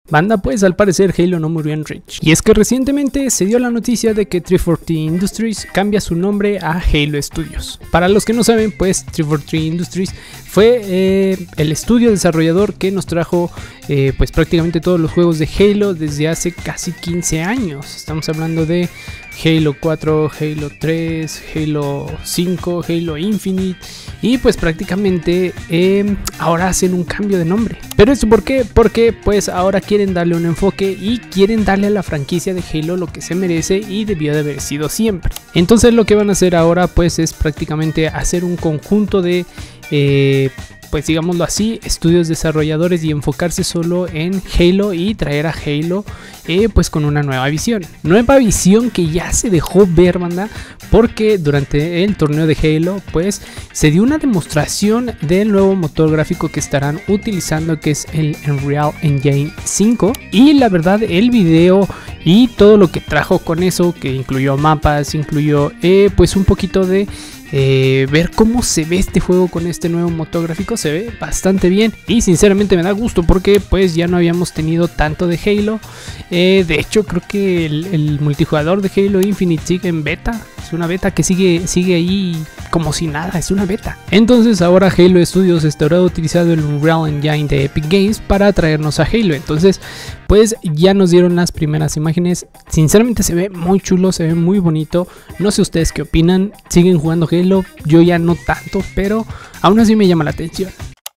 Banda, pues al parecer Halo no murió en Reach. Y es que recientemente se dio la noticia de que 343 Industries cambia su nombre a Halo Studios. Para los que no saben, pues 343 Industries fue el estudio desarrollador que nos trajo pues prácticamente todos los juegos de Halo desde hace casi 15 años. Estamos hablando de Halo 4, Halo 3, Halo 5, Halo Infinite, y pues prácticamente ahora hacen un cambio de nombre. ¿Pero esto por qué? Porque pues ahora quieren darle un enfoque y quieren darle a la franquicia de Halo lo que se merece y debió de haber sido siempre. Entonces lo que van a hacer ahora pues es prácticamente hacer un conjunto de pues digámoslo así, estudios desarrolladores y enfocarse solo en Halo y traer a Halo pues con una nueva visión que ya se dejó ver, banda, porque durante el torneo de Halo pues se dio una demostración del nuevo motor gráfico que estarán utilizando, que es el Unreal Engine 5, y la verdad el video y todo lo que trajo con eso, que incluyó mapas, incluyó pues un poquito de ver cómo se ve este juego con este nuevo motor gráfico, se ve bastante bien y sinceramente me da gusto porque pues ya no habíamos tenido tanto de Halo. De hecho creo que el multijugador de Halo Infinite sigue en beta, es una beta que sigue ahí como si nada, es una beta. Entonces ahora Halo Studios estará utilizando el Unreal Engine de Epic Games para traernos a Halo. Entonces pues ya nos dieron las primeras imágenes, sinceramente se ve muy chulo, se ve muy bonito. No sé ustedes qué opinan, siguen jugando Halo, yo ya no tanto, pero aún así me llama la atención.